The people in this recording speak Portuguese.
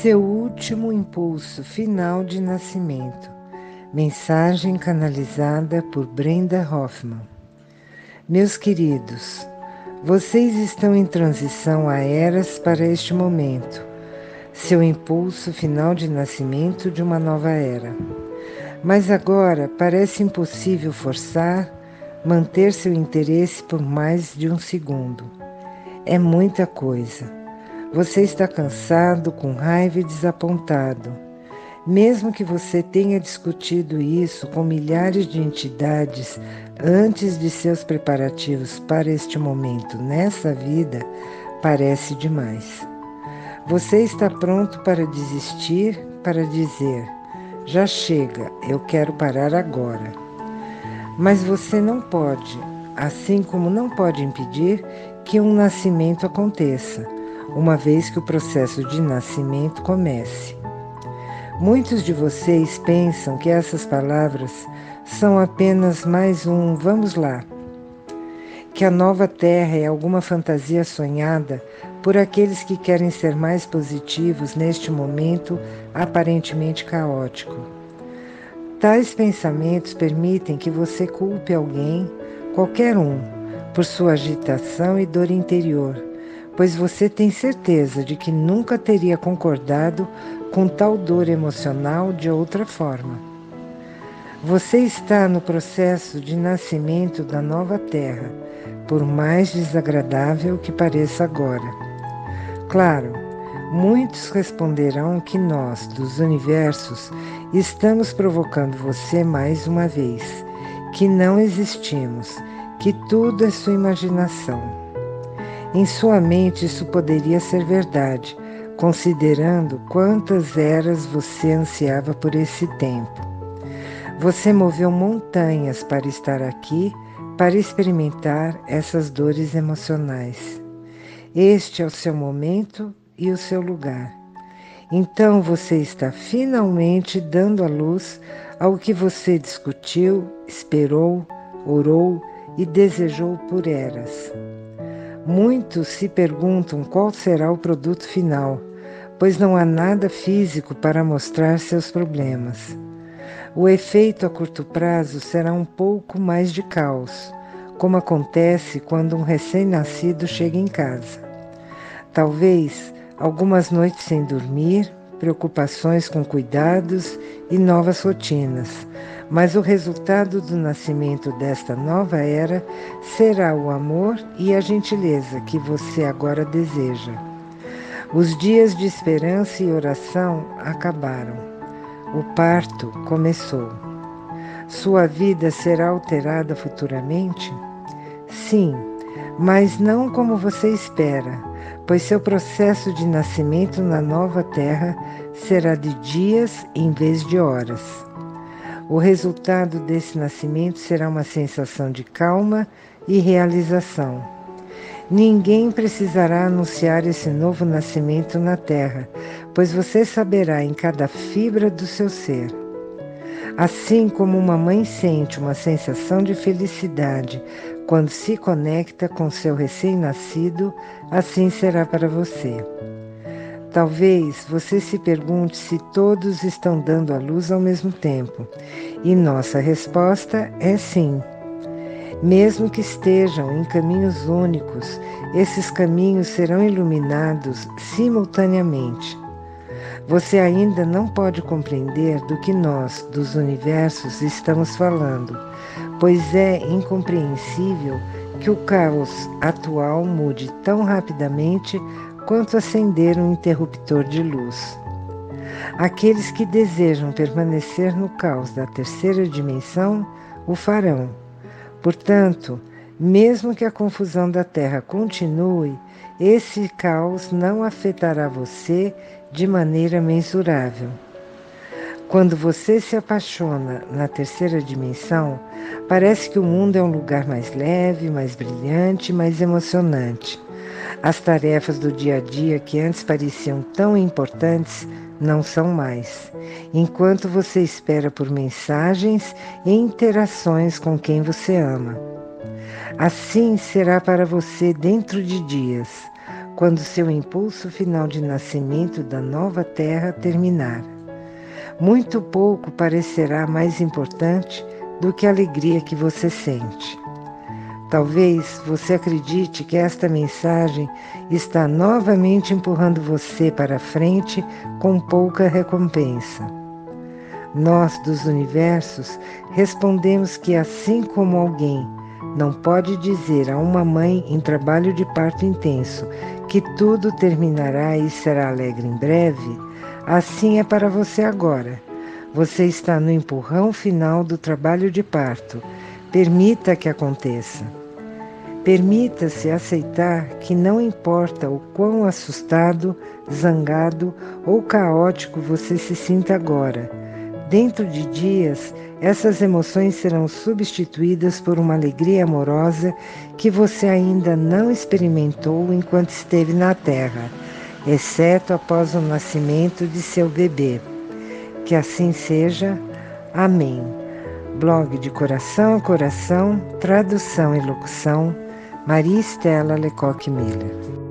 seu último impulso final de nascimento. Mensagem canalizada por Brenda Hoffman. Meus queridos, vocês estão em transição a eras para este momento, seu impulso final de nascimento de uma nova era. Mas agora parece impossível forçar, manter seu interesse por mais de um segundo. É muita coisa. Você está cansado, com raiva e desapontado. Mesmo que você tenha discutido isso com milhares de entidades antes de seus preparativos para este momento nessa vida, parece demais. Você está pronto para desistir, para dizer: já chega, eu quero parar agora. Mas você não pode, assim como não pode impedir que um nascimento aconteça, uma vez que o processo de nascimento comece. Muitos de vocês pensam que essas palavras são apenas mais um vamos lá, que a nova Terra é alguma fantasia sonhada por aqueles que querem ser mais positivos neste momento aparentemente caótico. Tais pensamentos permitem que você culpe alguém, qualquer um, por sua agitação e dor interior, pois você tem certeza de que nunca teria concordado com tal dor emocional de outra forma. Você está no processo de nascimento da nova Terra, por mais desagradável que pareça agora. Claro, muitos responderão que nós, dos universos, estamos provocando você mais uma vez, que não existimos, que tudo é sua imaginação. Em sua mente isso poderia ser verdade, considerando quantas eras você ansiava por esse tempo. Você moveu montanhas para estar aqui, para experimentar essas dores emocionais. Este é o seu momento e o seu lugar. Então você está finalmente dando à luz ao que você discutiu, esperou, orou e desejou por eras. Muitos se perguntam qual será o produto final, pois não há nada físico para mostrar seus problemas. O efeito a curto prazo será um pouco mais de caos, como acontece quando um recém-nascido chega em casa. Talvez algumas noites sem dormir, preocupações com cuidados e novas rotinas, mas o resultado do nascimento desta nova era será o amor e a gentileza que você agora deseja. Os dias de esperança e oração acabaram. O parto começou. Sua vida será alterada futuramente? Sim, mas não como você espera, pois seu processo de nascimento na nova Terra será de dias em vez de horas. O resultado desse nascimento será uma sensação de calma e realização. Ninguém precisará anunciar esse novo nascimento na Terra, pois você saberá em cada fibra do seu ser. Assim como uma mãe sente uma sensação de felicidade quando se conecta com seu recém-nascido, assim será para você. Talvez você se pergunte se todos estão dando à luz ao mesmo tempo, e nossa resposta é sim. Mesmo que estejam em caminhos únicos, esses caminhos serão iluminados simultaneamente. Você ainda não pode compreender do que nós, dos universos, estamos falando, pois é incompreensível que o caos atual mude tão rapidamente quanto acender um interruptor de luz. Aqueles que desejam permanecer no caos da terceira dimensão o farão. Portanto, mesmo que a confusão da Terra continue, esse caos não afetará você de maneira mensurável. Quando você se apaixona na terceira dimensão, parece que o mundo é um lugar mais leve, mais brilhante, mais emocionante. As tarefas do dia a dia que antes pareciam tão importantes não são mais, enquanto você espera por mensagens e interações com quem você ama. Assim será para você dentro de dias, quando seu impulso final de nascimento da nova Terra terminar. Muito pouco parecerá mais importante do que a alegria que você sente. Talvez você acredite que esta mensagem está novamente empurrando você para frente com pouca recompensa. Nós, dos universos, respondemos que assim como alguém não pode dizer a uma mãe em trabalho de parto intenso que tudo terminará e será alegre em breve, assim é para você agora. Você está no empurrão final do trabalho de parto. Permita que aconteça. Permita-se aceitar que não importa o quão assustado, zangado ou caótico você se sinta agora. Dentro de dias, essas emoções serão substituídas por uma alegria amorosa que você ainda não experimentou enquanto esteve na Terra, exceto após o nascimento de seu bebê. Que assim seja. Amém. Blog de Coração a Coração, tradução e locução, Maria Estela Lecoque Miller.